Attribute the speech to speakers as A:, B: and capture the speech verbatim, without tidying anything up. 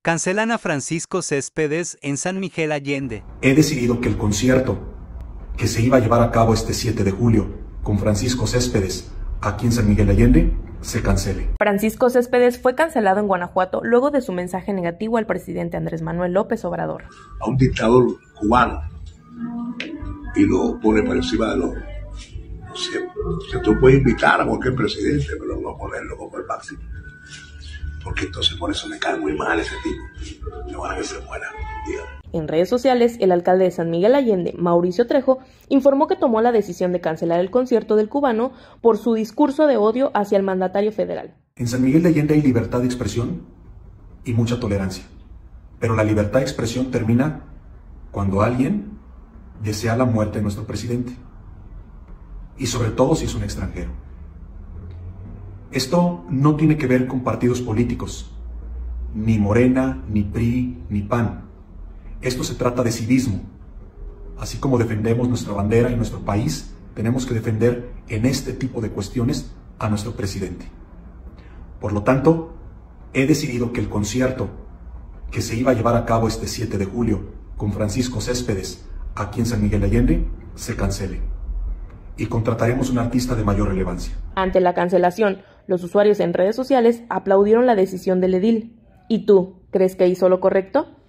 A: Cancelan a Francisco Céspedes en San Miguel Allende.
B: He decidido que el concierto que se iba a llevar a cabo este siete de julio con Francisco Céspedes aquí en San Miguel Allende se cancele.
C: Francisco Céspedes fue cancelado en Guanajuato luego de su mensaje negativo al presidente Andrés Manuel López Obrador.
D: A un dictador cubano y lo pone por encima de los... O sea, o sea, tú puedes invitar a cualquier presidente, pero no ponerlo como el máximo. Porque entonces por eso me cae muy mal ese tipo. Me van a que se muera. Dígame.
C: En redes sociales, el alcalde de San Miguel Allende, Mauricio Trejo, informó que tomó la decisión de cancelar el concierto del cubano por su discurso de odio hacia el mandatario federal.
B: En San Miguel de Allende hay libertad de expresión y mucha tolerancia. Pero la libertad de expresión termina cuando alguien desea la muerte de nuestro presidente. Y sobre todo si es un extranjero. Esto no tiene que ver con partidos políticos, ni Morena, ni P R I, ni P A N. Esto se trata de civismo. Así como defendemos nuestra bandera y nuestro país, tenemos que defender en este tipo de cuestiones a nuestro presidente. Por lo tanto, he decidido que el concierto que se iba a llevar a cabo este siete de julio con Francisco Céspedes aquí en San Miguel Allende se cancele. Y contrataremos un artista de mayor relevancia.
C: Ante la cancelación, los usuarios en redes sociales aplaudieron la decisión del edil. ¿Y tú, crees que hizo lo correcto?